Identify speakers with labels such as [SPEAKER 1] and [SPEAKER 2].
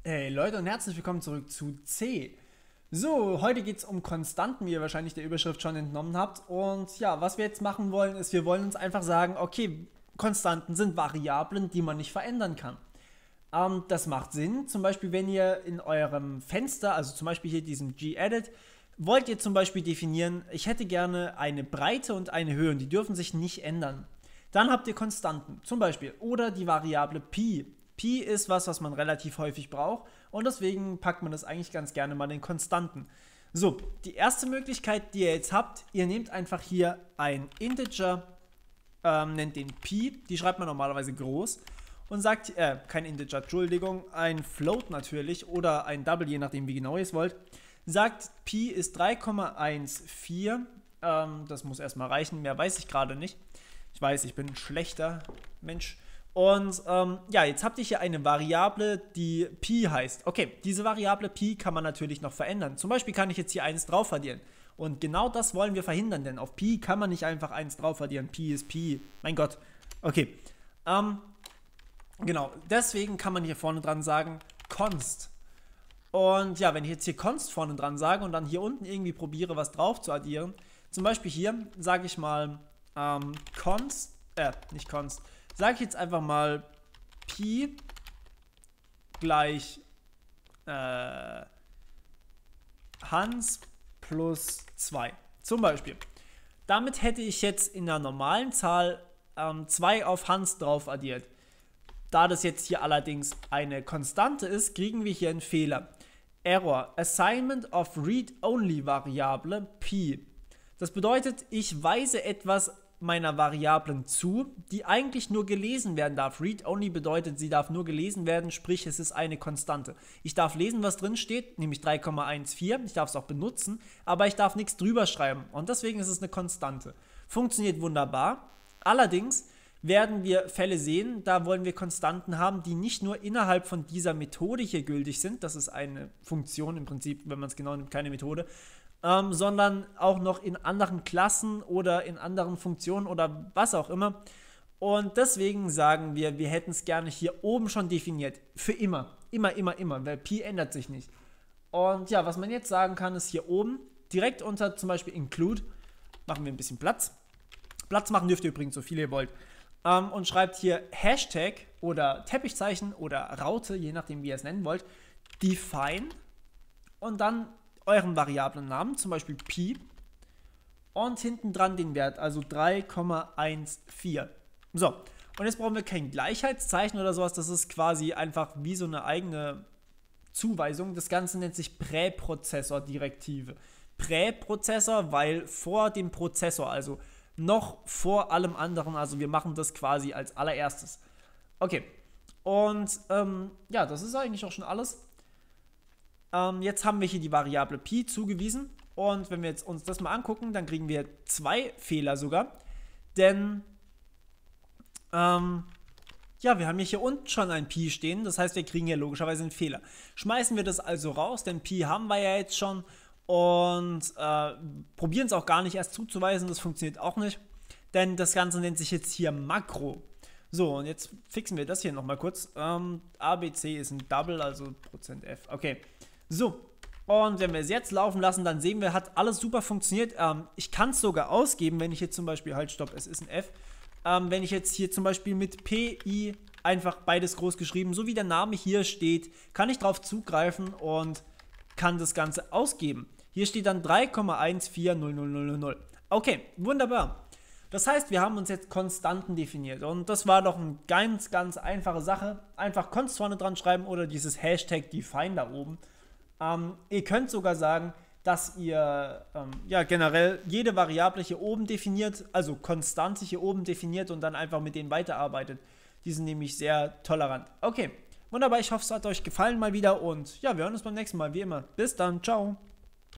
[SPEAKER 1] Hey Leute und herzlich willkommen zurück zu C. So, heute geht es um Konstanten, wie ihr wahrscheinlich der Überschrift schon entnommen habt. Und ja, was wir jetzt machen wollen, ist, wir wollen uns einfach sagen, okay, Konstanten sind Variablen, die man nicht verändern kann. Das macht Sinn, zum Beispiel wenn ihr in eurem Fenster, also zum Beispiel hier diesem gedit, wollt ihr zum Beispiel definieren, ich hätte gerne eine Breite und eine Höhe und die dürfen sich nicht ändern. Dann habt ihr Konstanten, zum Beispiel, oder die Variable Pi. Pi ist was man relativ häufig braucht und deswegen packt man das eigentlich ganz gerne mal in Konstanten. So, die erste Möglichkeit, die ihr jetzt habt, ihr nehmt einfach hier ein Integer, nennt den Pi, die schreibt man normalerweise groß und sagt, kein Integer, Entschuldigung, ein Float natürlich oder ein Double, je nachdem wie genau ihr es wollt, sagt Pi ist 3,14, das muss erstmal reichen, mehr weiß ich gerade nicht. Ich weiß, ich bin ein schlechter Mensch. Und ja, jetzt habt ihr hier eine Variable, die Pi heißt. Okay, diese Variable Pi kann man natürlich noch verändern. Zum Beispiel kann ich jetzt hier 1 drauf addieren. Und genau das wollen wir verhindern, denn auf Pi kann man nicht einfach 1 drauf addieren. Pi ist Pi. Mein Gott. Okay. Genau, deswegen kann man hier vorne dran sagen const. Und ja, wenn ich jetzt hier const vorne dran sage und dann hier unten irgendwie probiere, was drauf zu addieren, zum Beispiel hier sage ich mal const, nicht const, sage ich jetzt einfach mal Pi gleich Hans plus 2. Zum Beispiel. Damit hätte ich jetzt in der normalen Zahl 2 auf Hans drauf addiert. Da das jetzt hier allerdings eine Konstante ist, kriegen wir hier einen Fehler. Error, Assignment of Read-Only Variable Pi. Das bedeutet, ich weise etwas meiner Variablen zu, die eigentlich nur gelesen werden darf. Read-Only bedeutet, sie darf nur gelesen werden, sprich es ist eine Konstante. Ich darf lesen, was drin steht, nämlich 3,14, ich darf es auch benutzen, aber ich darf nichts drüber schreiben und deswegen ist es eine Konstante. Funktioniert wunderbar, allerdings werden wir Fälle sehen, da wollen wir Konstanten haben, die nicht nur innerhalb von dieser Methode hier gültig sind, das ist eine Funktion im Prinzip, wenn man es genau nimmt, keine Methode, sondern auch noch in anderen Klassen oder in anderen Funktionen oder was auch immer. Und deswegen sagen wir, wir hätten es gerne hier oben schon definiert. Für immer. Immer, immer, immer, weil Pi ändert sich nicht. Und ja, was man jetzt sagen kann, ist hier oben, direkt unter zum Beispiel include, machen wir ein bisschen Platz. Platz machen dürft ihr übrigens so viel ihr wollt. Und schreibt hier Hashtag oder Teppichzeichen oder Raute, je nachdem wie ihr es nennen wollt, define und dann euren Variablennamen, zum Beispiel Pi, und hinten dran den Wert, also 3,14. So, und jetzt brauchen wir kein Gleichheitszeichen oder sowas, das ist quasi einfach wie so eine eigene Zuweisung. Das Ganze nennt sich Präprozessor-Direktive. Präprozessor, weil vor dem Prozessor, also noch vor allem anderen, also wir machen das quasi als allererstes. Okay, und ja, das ist eigentlich auch schon alles. Jetzt haben wir hier die Variable Pi zugewiesen und wenn wir jetzt uns das mal angucken, dann kriegen wir 2 Fehler sogar, denn ja, wir haben hier unten schon ein Pi stehen, das heißt, wir kriegen hier logischerweise einen Fehler. Schmeißen wir das also raus, denn Pi haben wir ja jetzt schon und probieren es auch gar nicht erst zuzuweisen, das funktioniert auch nicht, denn das Ganze nennt sich jetzt hier Makro. So, und jetzt fixen wir das hier nochmal kurz. ABC ist ein Double, also %f. Okay, so. Und wenn wir es jetzt laufen lassen, dann sehen wir, hat alles super funktioniert. Ich kann es sogar ausgeben, wenn ich jetzt zum Beispiel, halt stopp, es ist ein F. Wenn ich jetzt hier zum Beispiel mit PI einfach beides groß geschrieben, so wie der Name hier steht, kann ich darauf zugreifen und kann das Ganze ausgeben. Hier steht dann 3,140000. Okay, wunderbar. Das heißt, wir haben uns jetzt Konstanten definiert und das war doch eine ganz, ganz einfache Sache. Einfach Const vorne dran schreiben oder dieses Hashtag define da oben. Ihr könnt sogar sagen, dass ihr ja, generell jede Variable hier oben definiert, also Konstante hier oben definiert und dann einfach mit denen weiterarbeitet. Die sind nämlich sehr tolerant. Okay, wunderbar, ich hoffe, es hat euch gefallen mal wieder und ja, wir hören uns beim nächsten Mal, wie immer. Bis dann, ciao.